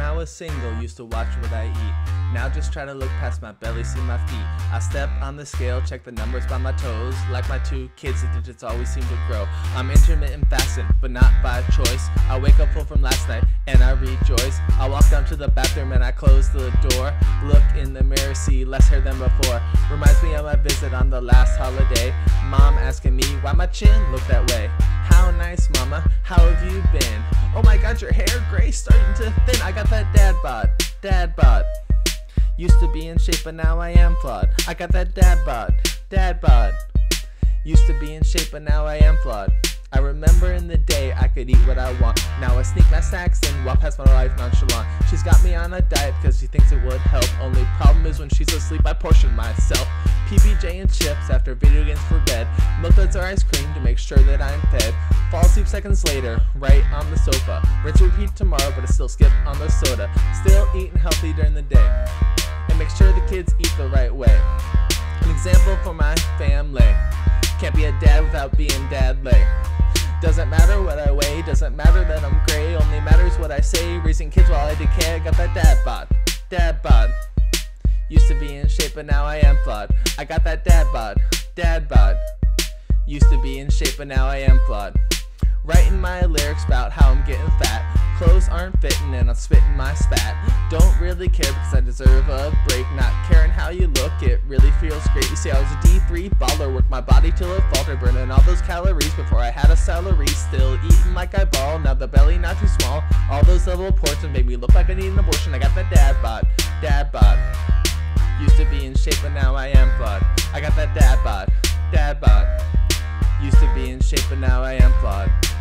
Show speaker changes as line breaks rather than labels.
I was single, used to watch what I eat. Now just try to look past my belly, see my feet. I step on the scale, check the numbers by my toes. Like my 2 kids, the digits always seem to grow. I'm intermittent fasting, but not by choice. I wake up full from last night, and I rejoice. I walk down to the bathroom and I close the door. Look in the mirror, see less hair than before. Reminds me of my visit on the last holiday. Mom asking me why my chin looked that way. How nice, mama, how have you been? Oh my god, your hair gray starting to thin. I got that dad bod. Used to be in shape, but now I am flawed. I got that dad bod. Used to be in shape, but now I am flawed. I remember in the day I could eat what I want. Now I sneak my snacks in, walk past my wife nonchalant. She's got me on a diet because she thinks it would help. Only problem is when she's asleep I portion myself. PB&J and chips after video games for bed. Milk duds or ice cream to make sure that I'm fed. Fall asleep seconds later, right on the sofa. Rinse and repeat tomorrow, but I still skip on the soda. Still eating healthy during the day, and make sure the kids eat the right way. An example for my family. Can't be a dad without being dadly. Doesn't matter what I weigh, doesn't matter that I'm gray, only matters what I say. Raising kids while I decay, I got that dad bod. Used to be in shape, but now I am flawed. I got that dad bod. Used to be in shape, but now I am flawed. Writing my lyrics about how I'm getting fat. Clothes aren't fitting and I'm spitting my spat. Don't really care because I deserve a break. Not caring how you look, it really feels great. You see, I was a D3 baller, worked my body till it faltered, burning all those calories before I had a salary. Still eating like I ball, now the belly not too small. All those little portions made me look like I need an abortion. I got that dad bod. Used to be in shape, but now I am flawed. I got that dad bod. Used to be in shape, but now I am flawed.